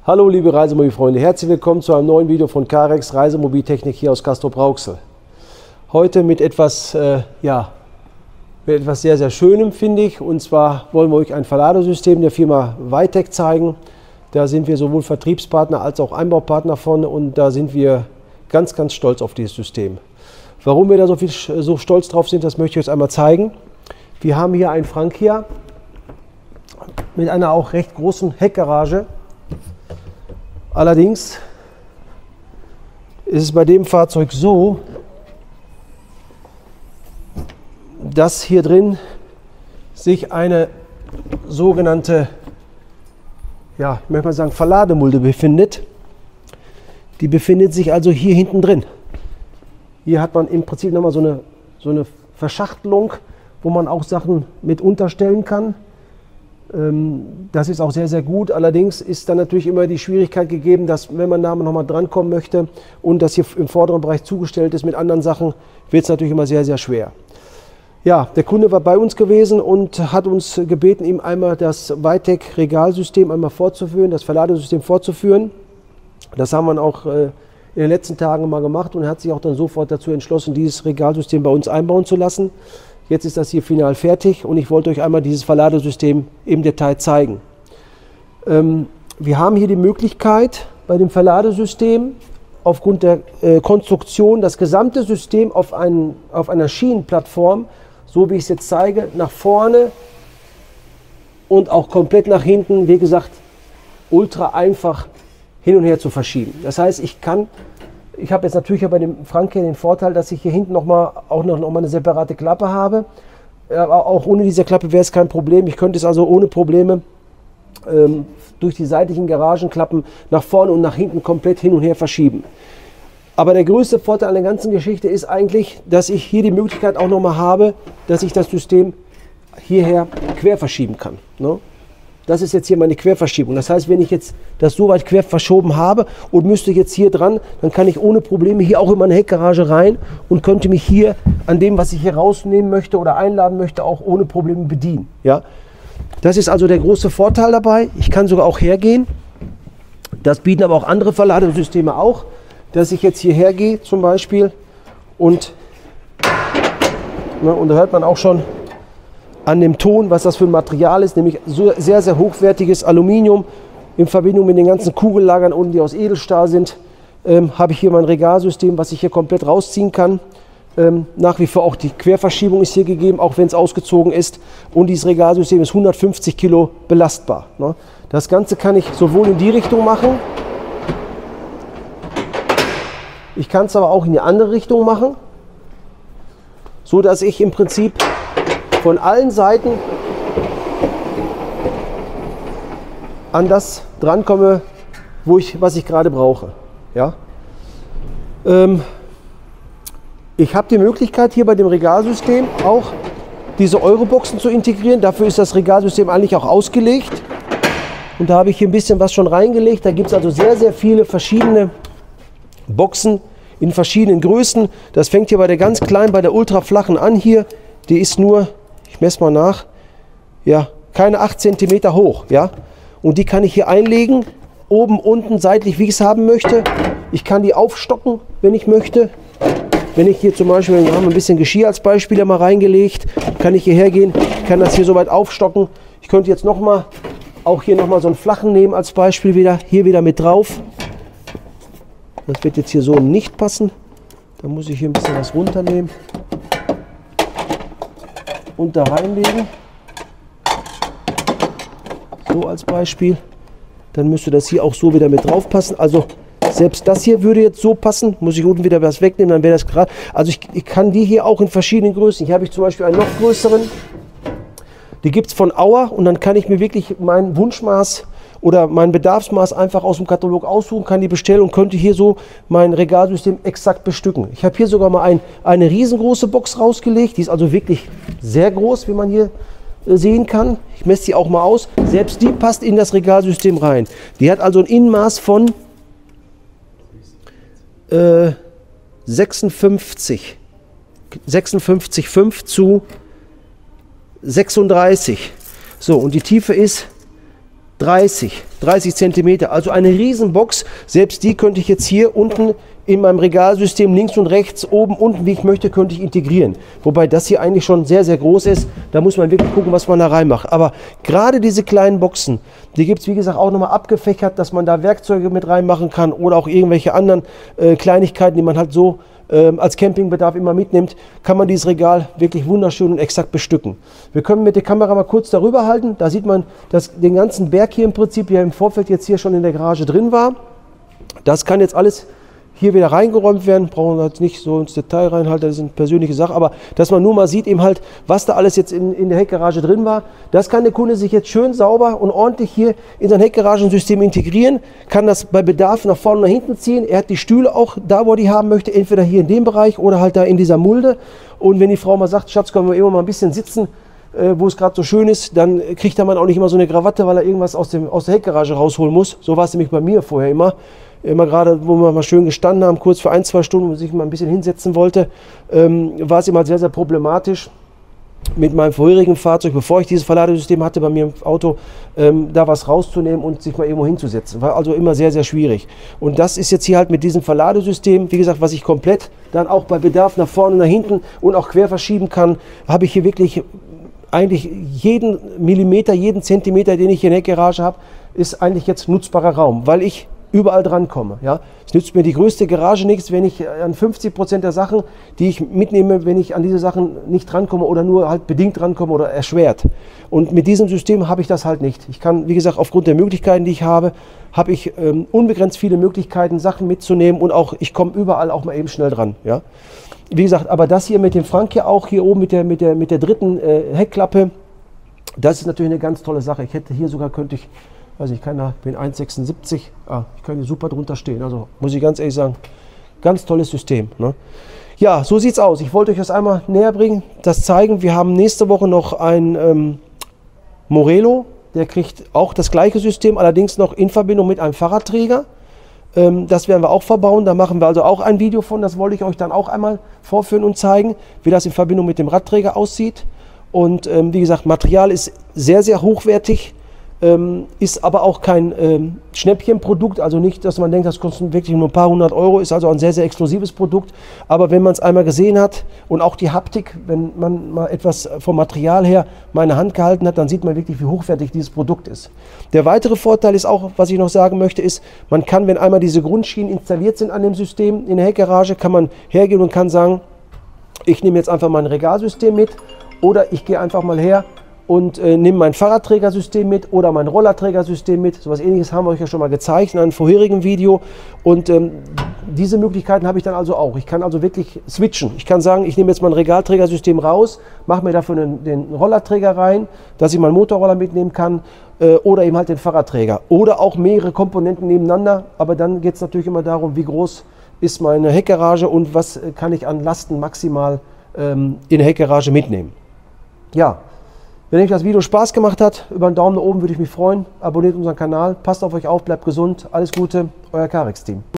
Hallo liebe Reisemobilfreunde, herzlich willkommen zu einem neuen Video von Carex Reisemobiltechnik hier aus Castrop-Rauxel. Heute mit etwas, sehr, sehr Schönem, finde ich. Und zwar wollen wir euch ein Verladesystem der Firma Weitec zeigen. Da sind wir sowohl Vertriebspartner als auch Einbaupartner von und da sind wir ganz, ganz stolz auf dieses System. Warum wir da so stolz drauf sind, das möchte ich euch einmal zeigen. Wir haben hier ein Frankia mit einer auch recht großen Heckgarage. Allerdings ist es bei dem Fahrzeug so, dass hier drin sich eine sogenannte, ja, ich möchte mal sagen, Verlademulde befindet. Die befindet sich also hier hinten drin. Hier hat man im Prinzip nochmal so eine Verschachtelung, wo man auch Sachen mit unterstellen kann. Das ist auch sehr, sehr gut. Allerdings ist dann natürlich immer die Schwierigkeit gegeben, dass wenn man da nochmal drankommen möchte und das hier im vorderen Bereich zugestellt ist mit anderen Sachen, wird es natürlich immer sehr, sehr schwer. Ja, der Kunde war bei uns gewesen und hat uns gebeten, ihm einmal das Weitec Regalsystem einmal vorzuführen, das Verladesystem vorzuführen. Das haben wir auch in den letzten Tagen mal gemacht und er hat sich auch dann sofort dazu entschlossen, dieses Regalsystem bei uns einbauen zu lassen. Jetzt ist das hier final fertig und ich wollte euch einmal dieses Verladesystem im Detail zeigen. Wir haben hier die Möglichkeit, bei dem Verladesystem aufgrund der Konstruktion das gesamte System auf einer Schienenplattform, so wie ich es jetzt zeige, nach vorne und auch komplett nach hinten, wie gesagt, ultra einfach hin und her zu verschieben. Das heißt, ich habe jetzt natürlich bei dem Frankia den Vorteil, dass ich hier hinten noch mal eine separate Klappe habe. Aber auch ohne diese Klappe wäre es kein Problem. Ich könnte es also ohne Probleme durch die seitlichen Garagenklappen nach vorne und nach hinten komplett hin und her verschieben. Aber der größte Vorteil an der ganzen Geschichte ist eigentlich, dass ich hier die Möglichkeit auch noch mal habe, dass ich das System hierher quer verschieben kann. Ne? Das ist jetzt hier meine Querverschiebung. Das heißt, wenn ich jetzt das so weit quer verschoben habe und müsste jetzt hier dran, dann kann ich ohne Probleme hier auch in meine Heckgarage rein und könnte mich hier an dem, was ich hier rausnehmen möchte oder einladen möchte, auch ohne Probleme bedienen. Ja? Das ist also der große Vorteil dabei. Ich kann sogar auch hergehen. Das bieten aber auch andere Verladesysteme auch, dass ich jetzt hierher gehe zum Beispiel und da hört man auch schon an dem Ton, was das für ein Material ist, nämlich so sehr, sehr hochwertiges Aluminium in Verbindung mit den ganzen Kugellagern unten, die aus Edelstahl sind, habe ich hier mein Regalsystem, was ich hier komplett rausziehen kann. Nach wie vor auch die Querverschiebung ist hier gegeben, auch wenn es ausgezogen ist. Und dieses Regalsystem ist 150 Kilo belastbar. Ne? Das Ganze kann ich sowohl in die Richtung machen, ich kann es aber auch in die andere Richtung machen, so dass ich im Prinzip von allen Seiten an das drankomme, was ich gerade brauche. Ja? Ich habe die Möglichkeit hier bei dem Regalsystem auch diese Euroboxen zu integrieren. Dafür ist das Regalsystem eigentlich auch ausgelegt. Und da habe ich hier ein bisschen was schon reingelegt. Da gibt es also sehr, sehr viele verschiedene Boxen in verschiedenen Größen. Das fängt hier bei der ganz kleinen, bei der ultraflachen an hier. Die ist nur, ich messe mal nach, ja, keine 8 cm hoch, ja. Und die kann ich hier einlegen, oben, unten, seitlich, wie ich es haben möchte. Ich kann die aufstocken, wenn ich möchte. Wenn ich hier zum Beispiel, wir haben ein bisschen Geschirr als Beispiel mal reingelegt, kann ich hierher gehen, kann das hier soweit aufstocken. Ich könnte jetzt auch hier nochmal so einen flachen nehmen als Beispiel wieder, hier wieder mit drauf. Das wird jetzt hier so nicht passen. Da muss ich hier ein bisschen was runternehmen und da reinlegen, so als Beispiel, dann müsste das hier auch so wieder mit drauf passen. Also selbst das hier würde jetzt so passen, muss ich unten wieder was wegnehmen, dann wäre das gerade, also ich kann die hier auch in verschiedenen Größen. Hier habe ich zum Beispiel einen noch größeren, die gibt es von Auer und dann kann ich mir wirklich mein Wunschmaß oder mein Bedarfsmaß einfach aus dem Katalog aussuchen, kann die bestellen und könnte hier so mein Regalsystem exakt bestücken. Ich habe hier sogar mal eine riesengroße Box rausgelegt, die ist also wirklich sehr groß, wie man hier sehen kann. Ich messe die auch mal aus. Selbst die passt in das Regalsystem rein. Die hat also ein Innenmaß von 56,5 zu 36. So, und die Tiefe ist 30 Zentimeter, also eine Riesenbox. Selbst die könnte ich jetzt hier unten in meinem Regalsystem links und rechts, oben, unten, wie ich möchte, könnte ich integrieren. Wobei das hier eigentlich schon sehr, sehr groß ist. Da muss man wirklich gucken, was man da reinmacht. Aber gerade diese kleinen Boxen, die gibt es, wie gesagt, auch nochmal abgefächert, dass man da Werkzeuge mit reinmachen kann oder auch irgendwelche anderen Kleinigkeiten, die man halt so als Campingbedarf immer mitnimmt, kann man dieses Regal wirklich wunderschön und exakt bestücken. Wir können mit der Kamera mal kurz darüber halten. Da sieht man, dass den ganzen Berg hier im Prinzip ja im Vorfeld jetzt hier schon in der Garage drin war. Das kann jetzt alles hier wieder reingeräumt werden, brauchen wir jetzt nicht so ins Detail reinhalten, das ist eine persönliche Sache, aber dass man nur mal sieht eben halt, was da alles jetzt in der Heckgarage drin war, das kann der Kunde sich jetzt schön sauber und ordentlich hier in sein Heckgaragensystem integrieren, kann das bei Bedarf nach vorne und nach hinten ziehen, er hat die Stühle auch da, wo er die haben möchte, entweder hier in dem Bereich oder halt da in dieser Mulde, und wenn die Frau mal sagt, Schatz, können wir immer mal ein bisschen sitzen, wo es gerade so schön ist, dann kriegt der Mann auch nicht immer so eine Krawatte, weil er irgendwas aus der Heckgarage rausholen muss, so war es nämlich bei mir vorher immer gerade, wo wir mal schön gestanden haben, kurz für 1-2 Stunden, wo ich mal ein bisschen hinsetzen wollte, war es immer sehr, sehr problematisch mit meinem vorherigen Fahrzeug, bevor ich dieses Verladesystem hatte bei mir im Auto, da was rauszunehmen und sich mal irgendwo hinzusetzen. War also immer sehr, sehr schwierig. Und das ist jetzt hier halt mit diesem Verladesystem, wie gesagt, was ich komplett dann auch bei Bedarf nach vorne, nach hinten und auch quer verschieben kann, habe ich hier wirklich eigentlich jeden Millimeter, jeden Zentimeter, den ich hier in der Heckgarage habe, ist eigentlich jetzt nutzbarer Raum, weil ich überall dran komme. Ja? Es nützt mir die größte Garage nichts, wenn ich an 50% der Sachen, die ich mitnehme, wenn ich an diese Sachen nicht drankomme oder nur halt bedingt drankomme oder erschwert. Und mit diesem System habe ich das halt nicht. Ich kann, wie gesagt, aufgrund der Möglichkeiten, die ich habe ich unbegrenzt viele Möglichkeiten, Sachen mitzunehmen, und auch ich komme überall auch mal eben schnell dran. Ja? Wie gesagt, aber das hier mit dem Frank hier auch, hier oben mit der dritten Heckklappe, das ist natürlich eine ganz tolle Sache. Ich hätte hier sogar, könnte ich, also ich bin 1,76, ich kann hier super drunter stehen. Also muss ich ganz ehrlich sagen, ganz tolles System. Ne? Ja, so sieht es aus. Ich wollte euch das einmal näher bringen, das zeigen. Wir haben nächste Woche noch ein Morelo, der kriegt auch das gleiche System, allerdings noch in Verbindung mit einem Fahrradträger. Das werden wir auch verbauen, da machen wir also auch ein Video von, das wollte ich euch dann auch einmal vorführen und zeigen, wie das in Verbindung mit dem Radträger aussieht. Und wie gesagt, Material ist sehr, sehr hochwertig. Ist aber auch kein Schnäppchenprodukt, also nicht, dass man denkt, das kostet wirklich nur ein paar hundert Euro, ist also ein sehr, sehr exklusives Produkt. Aber wenn man es einmal gesehen hat und auch die Haptik, wenn man mal etwas vom Material her mal in der Hand gehalten hat, dann sieht man wirklich, wie hochwertig dieses Produkt ist. Der weitere Vorteil ist auch, was ich noch sagen möchte, ist, man kann, wenn einmal diese Grundschienen installiert sind an dem System in der Heckgarage, kann man hergehen und kann sagen, ich nehme jetzt einfach mein Regalsystem mit, oder ich gehe einfach mal her und nehme mein Fahrradträgersystem mit oder mein Rollerträgersystem mit. So etwas Ähnliches haben wir euch ja schon mal gezeigt in einem vorherigen Video. Und diese Möglichkeiten habe ich dann also auch. Ich kann also wirklich switchen. Ich kann sagen, ich nehme jetzt mein Regalträgersystem raus, mache mir dafür den Rollerträger rein, dass ich meinen Motorroller mitnehmen kann, oder eben halt den Fahrradträger. Oder auch mehrere Komponenten nebeneinander. Aber dann geht es natürlich immer darum, wie groß ist meine Heckgarage und was kann ich an Lasten maximal in der Heckgarage mitnehmen. Ja. Wenn euch das Video Spaß gemacht hat, über einen Daumen nach oben würde ich mich freuen. Abonniert unseren Kanal, passt auf euch auf, bleibt gesund. Alles Gute, euer Carex-Team.